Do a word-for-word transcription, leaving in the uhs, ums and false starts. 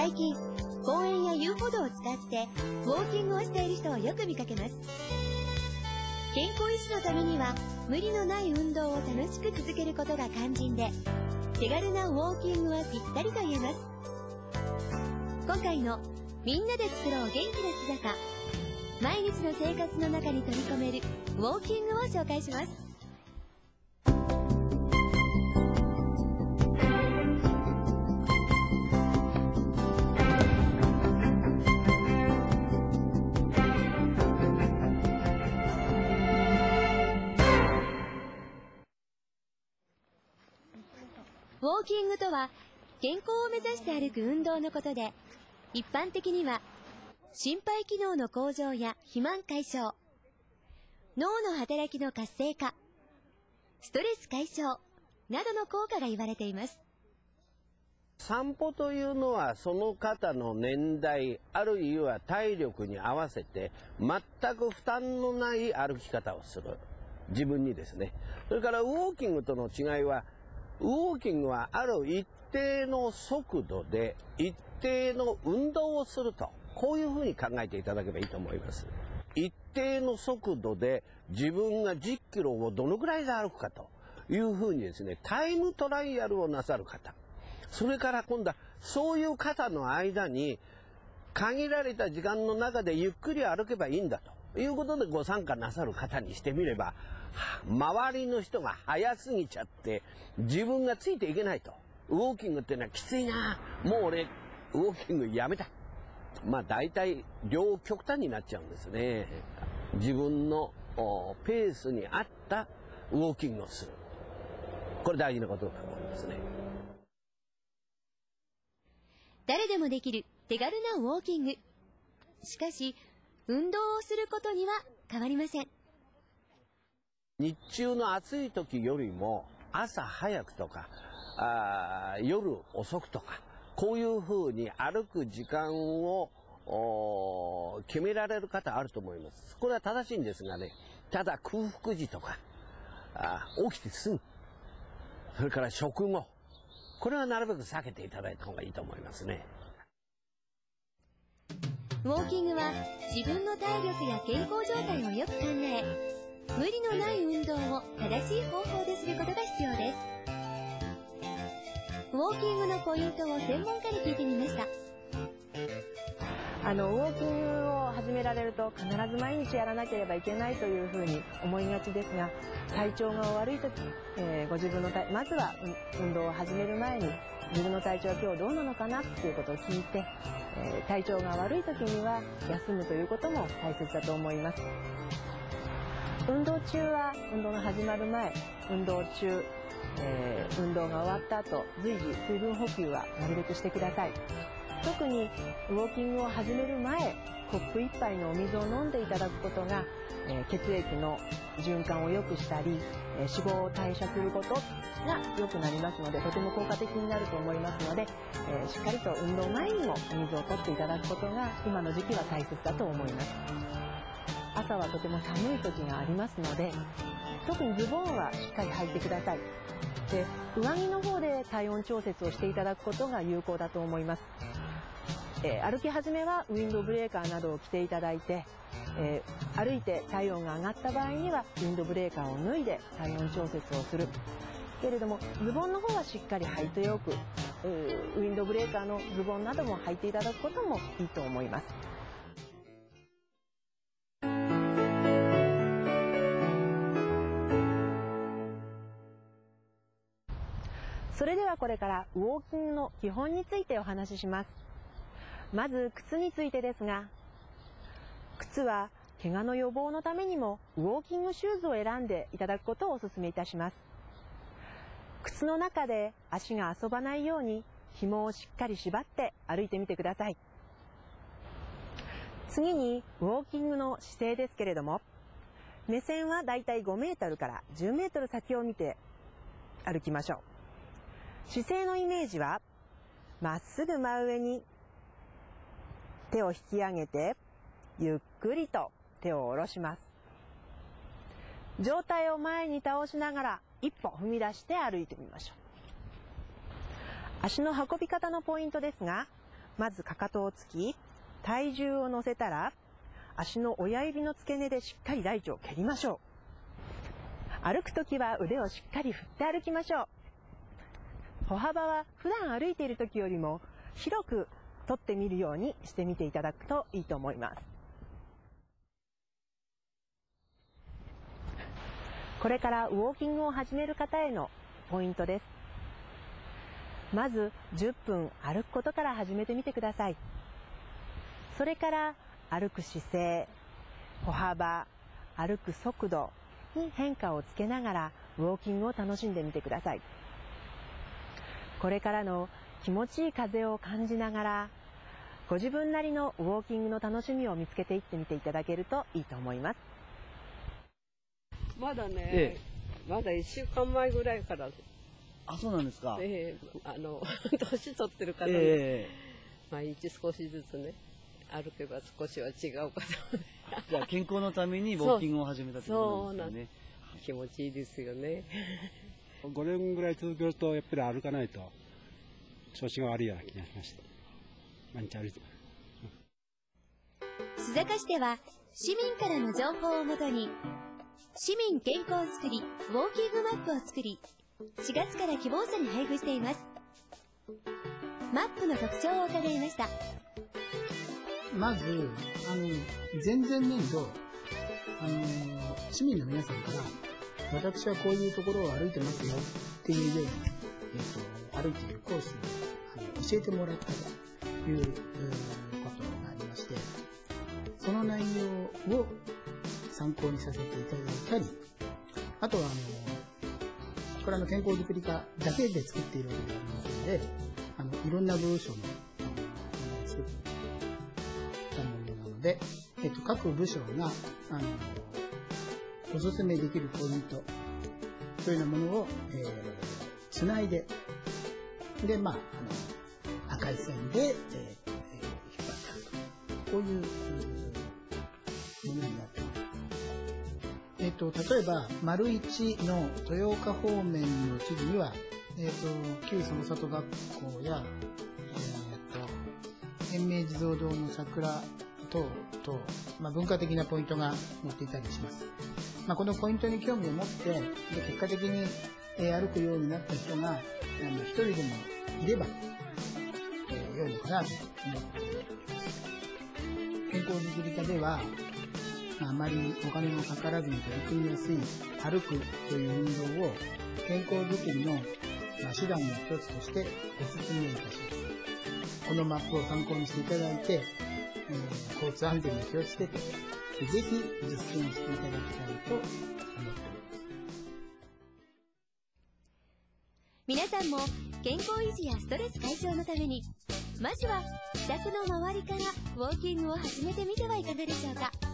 最近、公園や遊歩道を使ってウォーキングをしている人をよく見かけます。健康維持のためには無理のない運動を楽しく続けることが肝心で、手軽なウォーキングはぴったりと言えます。今回のみんなで作ろう元気な姿、毎日の生活の中に取り込めるウォーキングを紹介します。ウォーキングとは、健康を目指して歩く運動のことで、一般的には心肺機能の向上や肥満解消、脳の働きの活性化、ストレス解消などの効果が言われています。 散歩というのはその方の年代あるいは体力に合わせて全く負担のない歩き方をする自分にですね。それからウォーキングとの違いは、ウォーキングはある一定の速度で一定の運動をすると、こういうふうに考えていただけばいいと思います。一定の速度で自分がじっキロをどのくらいで歩くかというふうにですね、タイムトライアルをなさる方、それから今度はそういう方の間に限られた時間の中でゆっくり歩けばいいんだということでご参加なさる方にしてみれば、周りの人が早すぎちゃって自分がついていけないと。ウォーキングっていうのはきついな、もう俺ウォーキングやめた、まあ大体両極端になっちゃうんですね。自分のペースに合ったウォーキングをする、これ大事なことだと思いますね。 誰でもできる手軽なウォーキング。しかし運動をすることには変わりません。 日中の暑い時よりも朝早くとかあ夜遅くとか、こういうふうに歩く時間を決められる方あると思います。これは正しいんですがね、ただ空腹時とかあ起きてすぐ、それから食後、これはなるべく避けていただいた方がいいと思いますね。 ウォーキングは自分の体力や健康状態をよく考え、無理のない運動を正しい方法ですることが必要です。ウォーキングのポイントを専門家に聞いてみました。 あのウォーキングを始められると必ず毎日やらなければいけないというふうに思いがちですが、体調が悪い時、えー、ご自分の体まずは運動を始める前に自分の体調は今日どうなのかなっていうことを聞いて、えー、体調が悪い時には休むということも大切だと思います。運動中は運動が始まる前、運動中、えー、運動が終わった後、随時水分補給はなるべくしてください。特にウォーキングを始める前、コップ一杯のお水を飲んでいただくことが、えー、血液の循環を良くしたり、えー、脂肪を代謝することが良くなりますので、とても効果的になると思いますので、えー、しっかりと運動前にもお水を取っていただくことが今の時期は大切だと思います。朝はとても寒い時がありますので、特にズボンはしっかり履いてください。で、上着の方で体温調節をしていただくことが有効だと思います。えー、歩き始めはウィンドブレーカーなどを着ていただいて、えー、歩いて体温が上がった場合にはウィンドブレーカーを脱いで体温調節をするけれども、ズボンの方はしっかり履いておく、ウィンドブレーカーのズボンなども履いていただくこともいいと思います。それではこれからウォーキングの基本についてお話しします。まず靴についてですが、靴は怪我の予防のためにもウォーキングシューズを選んでいただくことをお勧めいたします。靴の中で足が遊ばないように紐をしっかり縛って歩いてみてください。次にウォーキングの姿勢ですけれども、目線はだいたいごメートルからじゅうメートル先を見て歩きましょう。姿勢のイメージは、まっすぐ真上に手を引き上げて、ゆっくりと手を下ろします。上体を前に倒しながら一歩踏み出して歩いてみましょう。足の運び方のポイントですが、 まずかかとをつき、体重を乗せたら、足の親指の付け根でしっかり大腸を蹴りましょう。歩くときは腕をしっかり振って歩きましょう。歩幅は普段歩いているときよりも広く取ってみるようにしてみていただくといいと思います。これからウォーキングを始める方へのポイントです。まずじゅっぷん歩くことから始めてみてください。それから歩く姿勢、歩幅、歩く速度に変化をつけながらウォーキングを楽しんでみてください。これからの気持ちいい風を感じながら、ご自分なりのウォーキングの楽しみを見つけていってみていただけるといいと思います。 まだね、 ええ、 まだいっしゅうかんまえぐらいから、 あ、そうなんですか。 ええ、あの年取ってる方に、 ええ、 毎日少しずつね歩けば少しは違うかと。 じゃあ健康のためにウォーキングを始めたってことなんですよね。 気持ちいいですよね。 ごねんぐらい続けるとやっぱり歩かないと調子が悪いような気がしました。毎日歩いてます。 須坂市では市民からの情報をもとに市民健康づくりウォーキングマップを作り、しがつから希望者に配布しています。マップの特徴を伺いました。 まず、あの、前々年度、あの、市民の皆さんから、私はこういうところを歩いてますよっていうように、えっと、歩いているコースをあの教えてもらったということがありまして、その内容を参考にさせていただいたり、あとは、あの、これは健康づくり課だけで作っているわけでありますので、あの、いろんな部署の、あの、作ったものなので、えっと、各部署が、あの、おすすめできるポイントというようなものを、えー、つないで、で、まあ、あの、赤い線で、えー、引っ張ってあると。こういう、ものになっています。えっと、例えば、丸一の豊岡方面の地図には、えっと、旧その里学校や、えっと、延命地蔵堂の桜等々、まあ、文化的なポイントが載っていたりします。まあ、このポイントに興味を持って、で結果的に、えー、歩くようになった人が、あの、一人でもいれば、えー、良いのかなと思っています。健康づくり課では、あまりお金のかからずに取り組みやすい歩くという運動を健康づくりの手段の一つとしてお勧めいたします。このマップを参考にしていただいて、えー、交通安全に気をつけて、ぜひ実践していただきたいと思っています。 皆さんも健康維持やストレス解消のために、まずは自宅の周りからウォーキングを始めてみてはいかがでしょうか。